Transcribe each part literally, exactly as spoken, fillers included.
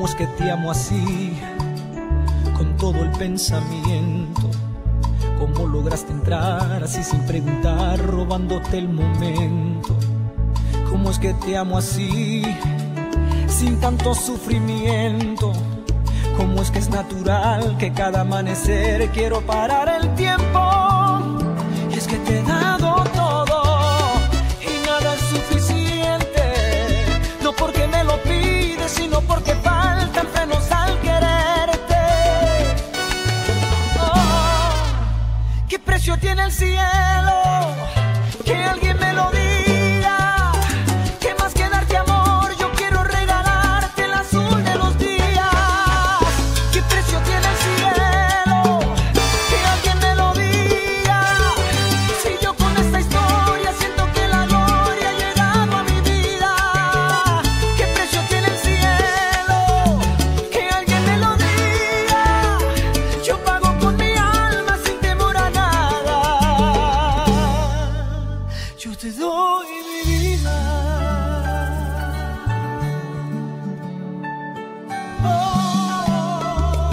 es que te amo así, con todo el pensamiento? ¿Cómo lograste entrar así sin preguntar, robándote el momento? ¿Cómo es que te amo así, sin tanto sufrimiento? ¿Cómo es que es natural que cada amanecer quiero parar el tiempo? Y es que te he dado todo y nada es suficiente, no porque me lo pides, sino porque faltan frenos al quererte. Oh, ¿qué precio tiene el cielo? Que alguien me lo diga. ¿Qué más que darte amor? Yo quiero regalarte el azul de los días. ¿Qué precio tiene el cielo? Que alguien me lo diga. Si yo con esta historia siento que la gloria ha llegado a mi vida. ¿Qué precio tiene el cielo? Que alguien me lo diga. Yo pago con mi alma sin temor a nada. Yo te doy mi vida. Oh.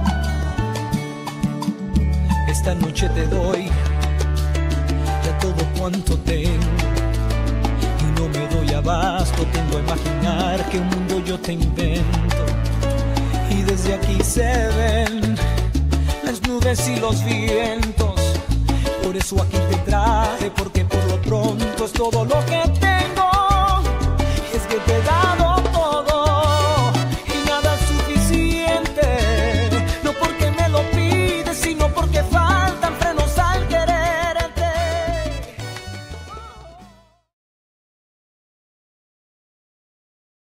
Esta noche te doy ya todo cuanto tengo y no me doy abasto. Tengo a imaginar que un mundo yo te invento y desde aquí se ven las nubes y los vientos. Por eso aquí te traje, porque por lo pronto es todo lo que